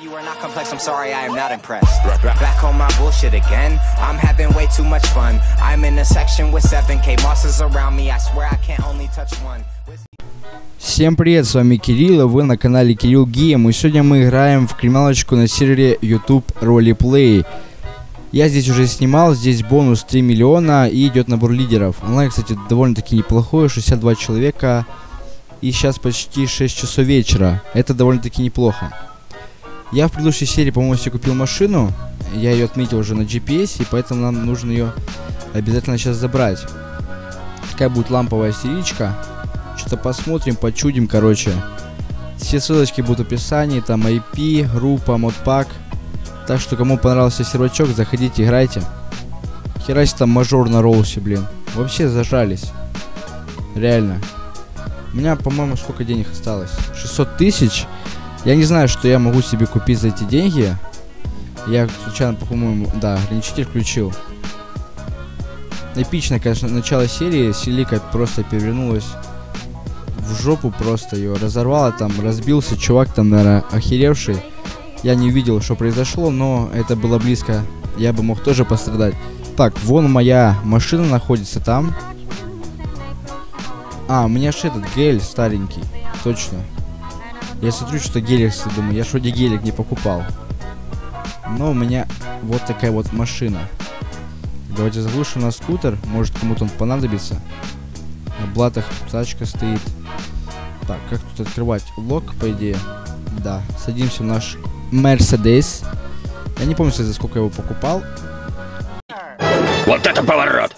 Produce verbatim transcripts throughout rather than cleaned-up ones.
You are not complex, I'm sorry, I am not impressed. Back on my bullshit again. I'm having way too much fun. I'm in a section with seven K monsters around me. I swear I can't only touch one. Всем привет, с вами Кирилл, и вы на канале Кирилл Гейм, и сегодня мы играем в криминалочку на сервере YouTube Roleplay. Я здесь уже снимал, здесь бонус три миллиона и идет набор лидеров. Онлайн, кстати, довольно-таки неплохой, шестьдесят два человека, и сейчас почти шесть часов вечера. Это довольно-таки неплохо. Я в предыдущей серии, по-моему, себе купил машину, я ее отметил уже на джи пи эс, и поэтому нам нужно ее обязательно сейчас забрать. Такая будет ламповая серичка. Что-то посмотрим, почудим, короче. Все ссылочки будут в описании, там ай пи, группа, модпак. Так что, кому понравился сервачок, заходите, играйте. Херась там мажор на роусе, блин. Вообще зажались. Реально. У меня, по-моему, сколько денег осталось? шестьсот тысяч. Я не знаю, что я могу себе купить за эти деньги. Я случайно, по-моему, да, ограничитель включил. Эпично, конечно, начало серии. Селика просто перевернулась в жопу, просто ее разорвало, там разбился чувак, там, наверное, охеревший. Я не увидел, что произошло, но это было близко. Я бы мог тоже пострадать. Так, вон моя машина находится там. А, у меня же этот гель старенький. Точно. Я смотрю, что гелик, думаю, я ж вроде гелик не покупал. Но у меня вот такая вот машина. Давайте заглушим на скутер. Может, кому-то он понадобится. На блатах тачка стоит. Так, как тут открывать? Лок, по идее. Да, садимся в наш Мерседес. Я не помню, кстати, за сколько я его покупал. Вот это поворот!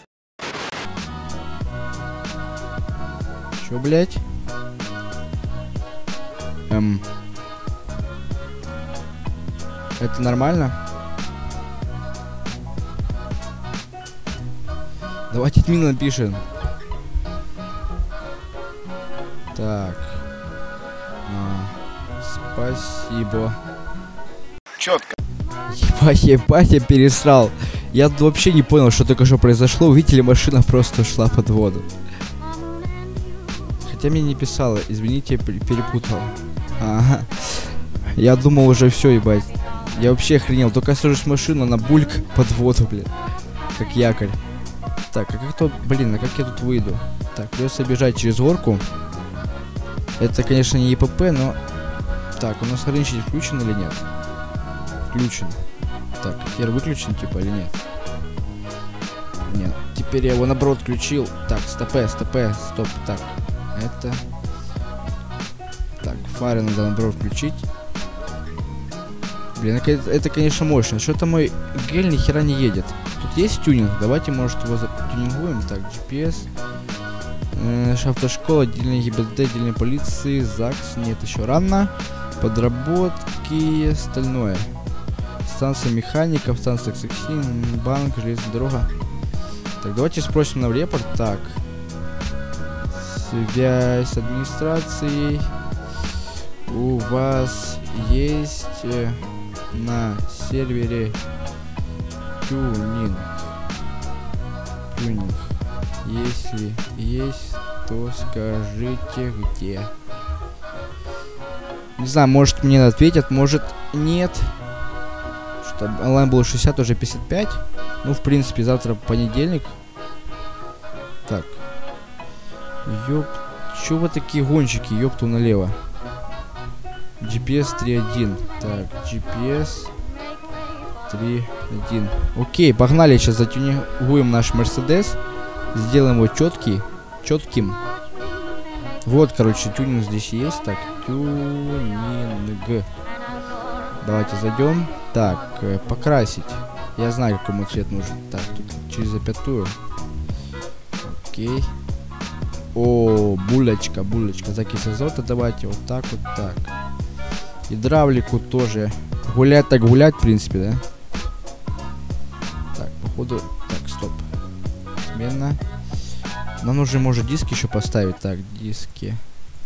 Чё, блять? Эм. Это нормально? Давайте админ напишем. Так. А, спасибо. Четко. Ебать, ебать, я пересрал. Я вообще не понял, что только что произошло. Увидели, машина просто ушла под воду. Хотя мне не писала. Извините, я перепутал. Ага. Я думал уже все, ебать. Я вообще охренел. Только сажусь в машину, на бульк под воду, блин. Как якорь. Так, а как то, блин, а как я тут выйду? Так, придется бежать через горку. Это, конечно, не и пэ пэ, но... Так, у нас ограничитель включен или нет? Включен. Так, хер выключен, типа, или нет? Нет. Теперь я его, наоборот, включил. Так, стопэ, стопэ, стоп. Так, это... Так, фары надо, наоборот, включить. Блин, это, это конечно, мощно. Что-то мой гель ни хера не едет. Тут есть тюнинг? Давайте, может, его затюнингуем. Так, джи пи эс. Э, автошкола, отдельная ГИБДД, отдельная полиции, ЗАГС. Нет, еще рано. Подработки и остальное. Станция механиков, станция такси, банк, железная дорога. Так, давайте спросим на репорт. Так. Связь с администрацией. У вас есть э, на сервере тюнинг. Тюнинг. Если есть, то скажите где. Не знаю, может мне ответят, может нет. Что онлайн было шестьдесят, уже пятьдесят пять. Ну, в принципе, завтра понедельник. Так. Ёп. Чё вы такие гонщики, ёпту налево? джи пи эс три один. Так, джи пи эс три один. Окей, погнали, сейчас затюнингуем наш Мерседес. Сделаем его четкий, четким. Вот, короче, тюнинг здесь есть. Так, тюнинг. Давайте зайдем. Так, э, покрасить. Я знаю, какой ему цвет нужен. Так, тут через запятую. Окей. О, булочка, булочка. Закись азота давайте. Вот так, вот так. Гидравлику тоже. Гулять так гулять, в принципе, да? Так, походу... Так, стоп. Смена. Нам нужно, может, диски еще поставить. Так, диски.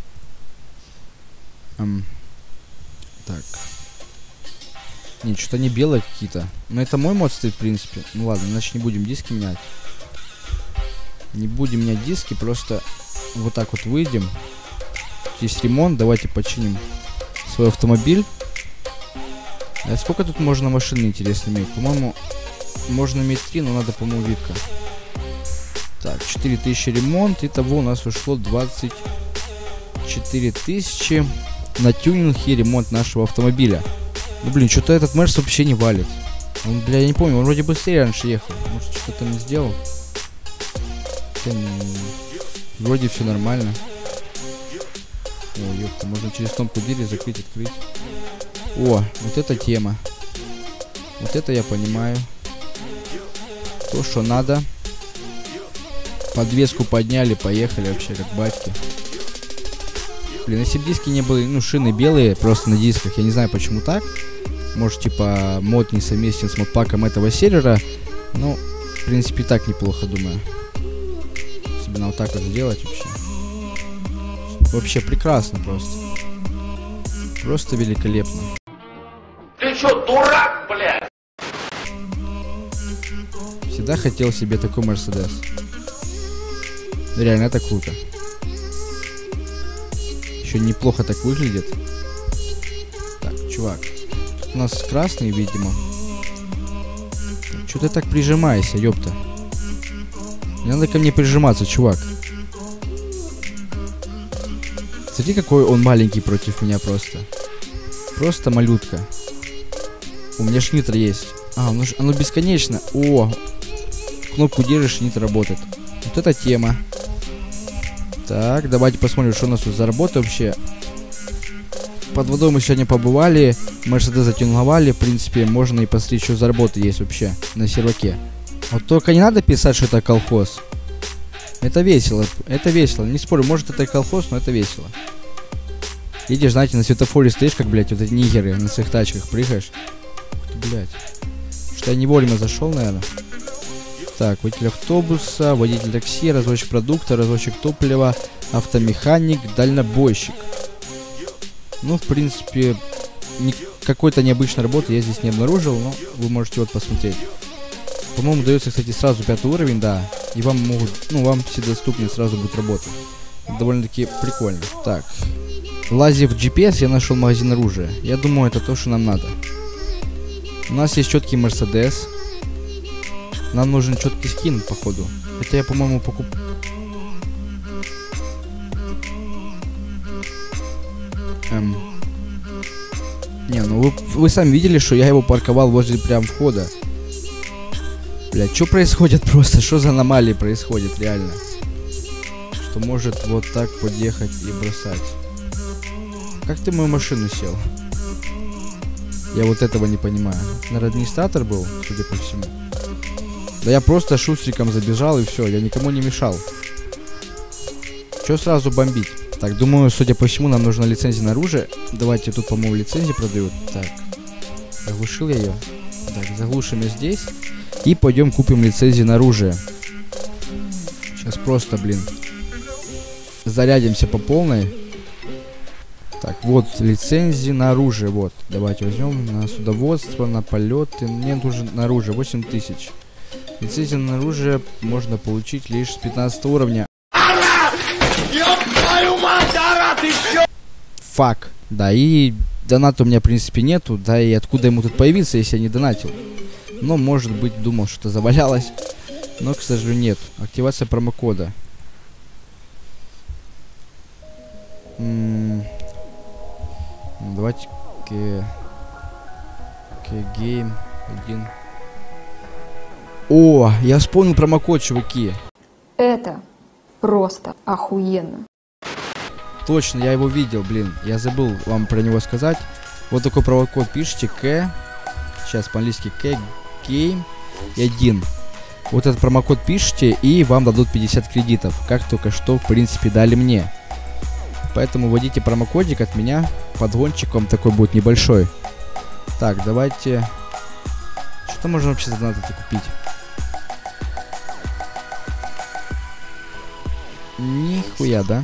Эм. Так. Нет, что-то они белые какие-то. Но это мой мод стоит, в принципе. Ну ладно, значит не будем диски менять. Не будем менять диски, просто вот так вот выйдем. Здесь ремонт, давайте починим свой автомобиль. А сколько тут можно машин, интересно, иметь? По-моему, можно иметь три, но надо, по-моему, випка. Так, четыре тысячи ремонт. Итого у нас ушло двадцать четыре тысячи на тюнинг и ремонт нашего автомобиля. Ну, блин, что-то этот Мерс вообще не валит. Он, бля, я не помню, он вроде быстрее раньше ехал. Может, что-то там не сделал? Вроде все нормально. О, ёпта, можно через кнопку двери закрыть, открыть. О, вот эта тема. Вот это я понимаю. То, что надо. Подвеску подняли, поехали вообще как батьки. Блин, если бы диски не были, ну, шины белые, просто на дисках, я не знаю, почему так. Может, типа, мод не совместен с модпаком этого сервера. Ну, в принципе, так неплохо, думаю. Особенно вот так вот сделать вообще. Вообще прекрасно просто. Просто великолепно. Ты что, дурак, блядь? Всегда хотел себе такой Мерседес. Реально, это круто. Еще неплохо так выглядит. Так, чувак. Тут у нас красный, видимо. Что ты так прижимаешься, ёпта? Не надо ко мне прижиматься, чувак. Смотри, какой он маленький против меня просто. Просто малютка. У меня ж нитро есть. А, оно, ж, оно бесконечно. О! Кнопку держишь, и нитро работает. Вот эта тема. Так, давайте посмотрим, что у нас тут за работа вообще. Под водой мы сегодня побывали. Мерседес затюнговали. В принципе, можно и посмотреть, что за работа есть вообще на серваке. Вот только не надо писать, что это колхоз. Это весело. Это весело. Не спорю, может это и колхоз, но это весело. Едешь, знаете, на светофоре стоишь, как, блядь, вот эти нигеры на своих тачках прыгаешь. Ух ты, блядь. Что я не вовремя зашел, наверное. Так, водитель автобуса, водитель такси, развозчик продукта, развозчик топлива, автомеханик, дальнобойщик. Ну, в принципе, ни какой-то необычной работы я здесь не обнаружил, но вы можете вот посмотреть. По-моему, дается, кстати, сразу пятый уровень, да. И вам могут, ну, вам все доступны сразу будет работа. Довольно-таки прикольно. Так. Лазив в джи пи эс, я нашел магазин оружия. Я думаю, это то, что нам надо. У нас есть четкий Мерседес. Нам нужен четкий скин, походу. Хотя я, по-моему, покуп... Эм... Не, ну вы, вы сами видели, что я его парковал возле прям входа. Блядь, что происходит просто? Что за аномалии происходит, реально? Что может вот так подъехать и бросать? Как ты в мою машину сел? Я вот этого не понимаю. Наверное, администратор был, судя по всему. Да я просто шустриком забежал и все, я никому не мешал. Че сразу бомбить? Так, думаю, судя по всему, нам нужна лицензия на оружие. Давайте, тут, по-моему, лицензии продают. Так, заглушил я ее. Так, заглушим ее здесь. И пойдем купим лицензию на оружие. Сейчас просто, блин, зарядимся по полной. Так, вот лицензии на оружие. Вот, давайте возьмем на судоводство, на полеты. Мне нужно на оружие восемь тысяч. Лицензию на оружие можно получить лишь с пятнадцатого уровня. Фак. Да, и доната у меня, в принципе, нету. Да, и откуда ему тут появиться, если я не донатил? Но, может быть, думал, что завалялось. Но, к сожалению, нет. Активация промокода. М-м- Давайте к... к гейм один. О, я вспомнил промокод, чуваки. Это просто охуенно. Точно, я его видел, блин. Я забыл вам про него сказать. Вот такой промокод пишите. К... Сейчас по-английски. К... Гейм один. Вот этот промокод пишите, и вам дадут пятьдесят кредитов. Как только что, в принципе, дали мне. Поэтому вводите промокодик от меня. Подгончик вам такой будет небольшой. Так, давайте... Что можно вообще за донаты купить? Нихуя, да?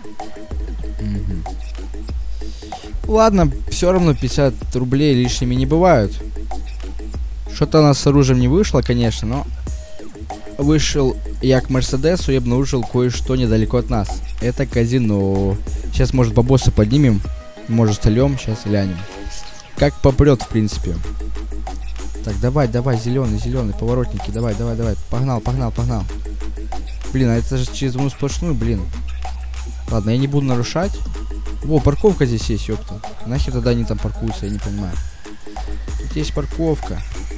Угу. Ладно, все равно пятьдесят рублей лишними не бывают. Что-то у нас с оружием не вышло, конечно, но... Вышел я к Мерседесу и обнаружил кое-что недалеко от нас. Это казино. Сейчас, может, бабосы поднимем. Может, столем. Сейчас глянем. как попрет, в принципе. Так, давай, давай, зеленый, зеленый, поворотники, давай, давай, давай. Погнал, погнал, погнал. Блин, а это же через одну сплошную, блин. Ладно, я не буду нарушать. Во, парковка здесь есть, ёпта. Нахер тогда они там паркуются, я не понимаю. Тут есть парковка.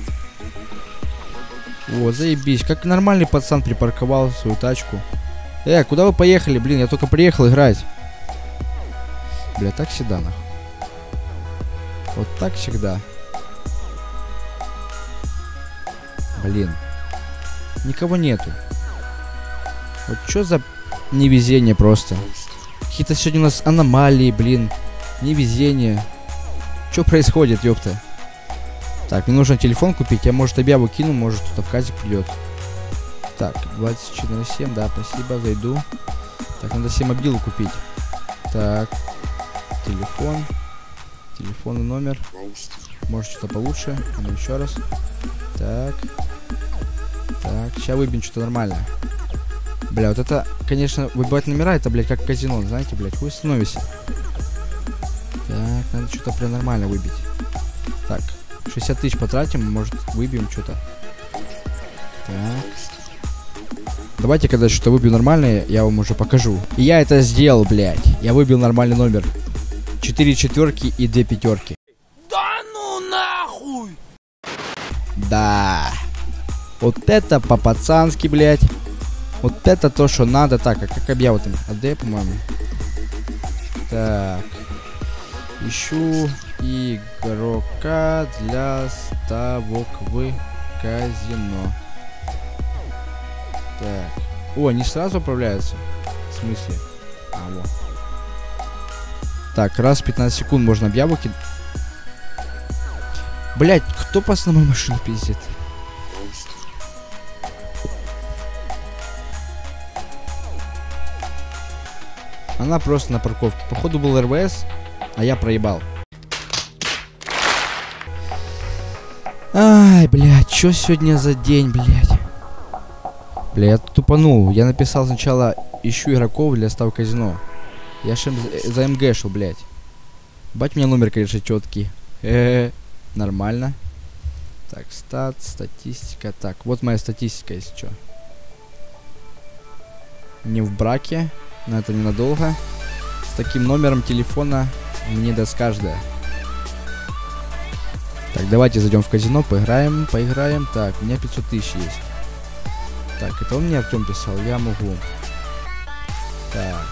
О, заебись. Как нормальный пацан припарковал свою тачку. Э, куда вы поехали, блин? Я только приехал играть. Бля, так всегда, нахуй. Вот так всегда. Блин. Никого нету. Вот что за невезение просто. Какие-то сегодня у нас аномалии, блин. Невезение. Что происходит, ёпта? Так, мне нужно телефон купить. Я, может, объяву кину, может, кто-то в казик придет. Так, двадцать четыре семь, да, спасибо, зайду. Так, надо себе мобилу купить. Так, телефон. Телефонный номер. Может, что-то получше. Ну, еще раз. Так. Так, сейчас выбьем что-то нормальное. Бля, вот это, конечно, выбивать номера, это, блядь, как казино, знаете, блядь, вы становитесь. Так, надо что-то прям нормально выбить. Так, шестьдесят тысяч потратим, может, выбьем что-то. Так. Давайте, когда что-то выбью нормальное, я вам уже покажу. И я это сделал, блядь. Я выбил нормальный номер. Четыре четверки и две пятерки. Да ну нахуй! Да. Вот это по-пацански, блядь. Вот это то, что надо. Так, а как объява там? АД, по-моему. Так. Ищу игрока для ставок в казино. Так. О, они сразу управляются? В смысле? А, вот. Так, раз в пятнадцать секунд можно объяву кидать. Блять, кто по основной машине пиздит? Она просто на парковке. Походу был РВС, а я проебал. Ай, блядь, что сегодня за день, блядь? Бля, я тупанул. Я написал сначала ищу игроков для став казино. Я ж за МГ шел, блядь. Бать, у меня номер, конечно, четкий. Э-э-э. Нормально. Так, стат, статистика. Так, вот моя статистика, если что. Не в браке. Но это ненадолго. С таким номером телефона мне даст каждая. Так, давайте зайдем в казино, поиграем, поиграем. Так, у меня пятьсот тысяч есть. Так, это он мне Артем писал, я могу. Так.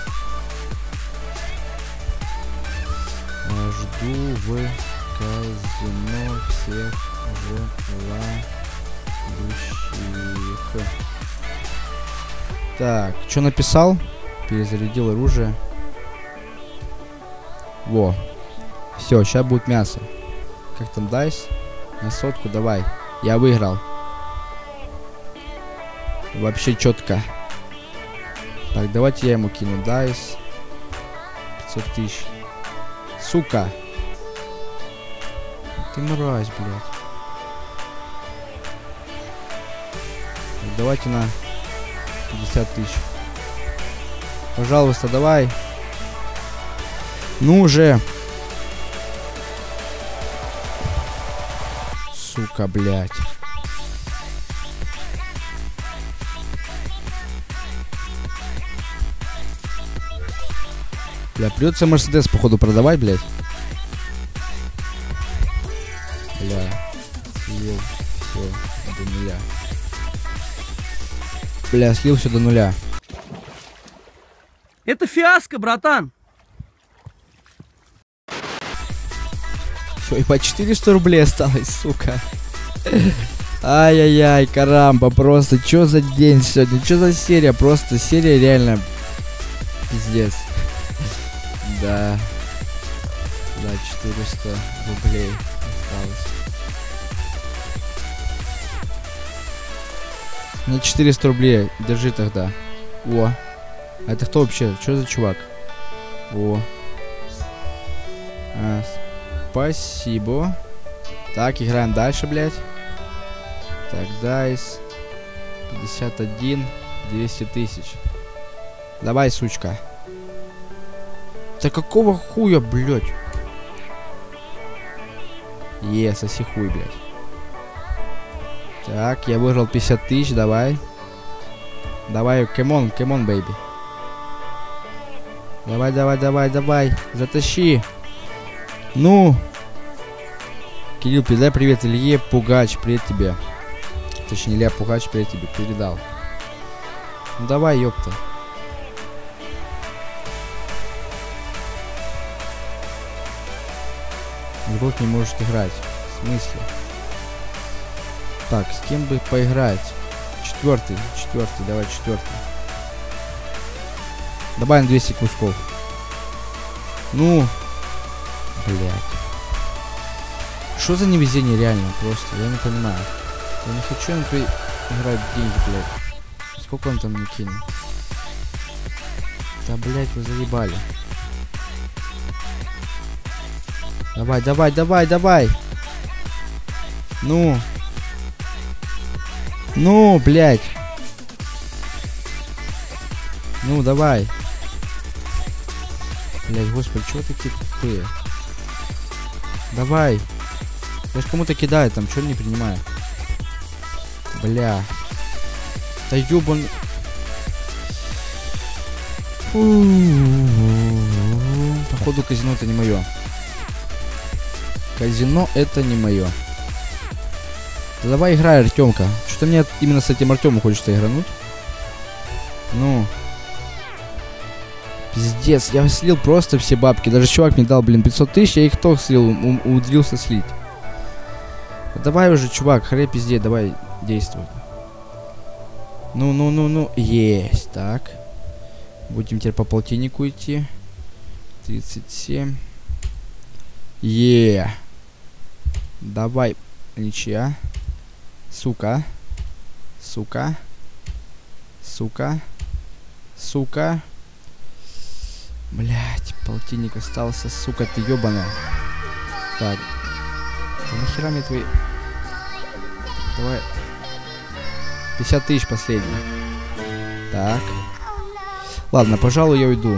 Жду в казино всех желающих. Так, что написал? Перезарядил оружие. Во. Все, сейчас будет мясо. Как там дайс? На сотку давай. Я выиграл. Вообще четко. Так, давайте я ему кину дайс. пятьсот тысяч. Сука. Ты мразь, блядь. Так, давайте на пятьдесят тысяч. Пожалуйста, давай. Ну уже. Сука, блядь. Бля, придется Мерседес, походу, продавать, блядь. Бля. Слил все до нуля. Бля, слил все до нуля. Это фиаско, братан. Все, и по четыреста рублей осталось, сука. Ай-яй-яй, карамба, просто, что за день сегодня, что за серия, просто серия реально пиздец. Да. Да, четыреста рублей осталось. На четыреста рублей, держи тогда. О. А это кто вообще? Что за чувак? О. А, спасибо. Так, играем дальше, блядь. Так, дайс. пятьдесят один. двести тысяч. Давай, сучка. Да какого хуя, блядь? Е, соси хуй, блядь. Так, я выиграл пятьдесят тысяч, давай. Давай, камон, камон, бэйби. Давай, давай, давай, давай. Затащи. Ну. Кирилл, передай привет Илье Пугач, привет тебе. Точнее, Илья Пугач, привет тебе, передал. Ну давай, ёпта. Игрок не может играть. В смысле? Так, с кем бы поиграть? Четвертый, четвертый, давай четвертый. Добавь на двести кусков. Ну, блядь. Что за невезение реально просто? Я не понимаю. Я не хочу на твои играть деньги, блядь. Сколько он там мне кинул? Да, блядь, вы заебали. Давай, давай, давай, давай. Ну. Ну, блядь. Ну, давай. Блядь, господи, чего такие тупые? Давай. Я ж кому-то кидаю там, чё не принимаю. Бля. Да ёбан. Походу казино это не мое. Казино это не мое. Да давай играй, Артемка. Что-то мне именно с этим Артемом хочется игрануть. Ну. Пиздец, я слил просто все бабки. Даже чувак мне дал, блин, пятьсот тысяч, я их тоже слил, умудрился слить. Да давай уже, чувак, харе пиздец, давай действуй. Ну, ну, ну, ну, есть, так. Будем теперь по полтиннику идти. тридцать семь. Е. Давай, ничья. Сука. Сука. Сука. Сука. Блять, полтинник остался, сука, ты ёбаная. Так. Да нахера мне твои... Давай. пятьдесят тысяч последний. Так. Ладно, пожалуй, я уйду.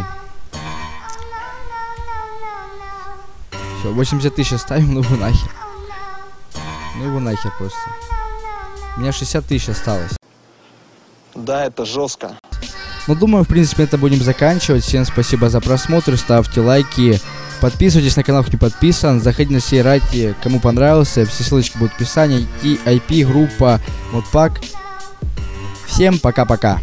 Все, восемьдесят тысяч оставим, ну его нахер. Ну его нахер просто. У меня шестьдесят тысяч осталось. Да, это жестко. Ну, думаю, в принципе, это будем заканчивать. Всем спасибо за просмотр, ставьте лайки, подписывайтесь на канал, кто не подписан, заходите на Сейрати, кому понравился, все ссылочки будут в описании, и ай пи, группа, модпак. Всем пока-пока.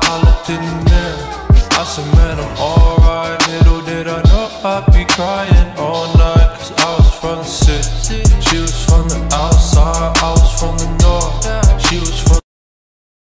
I said, man, I'm alright. Little did I know I'd be crying.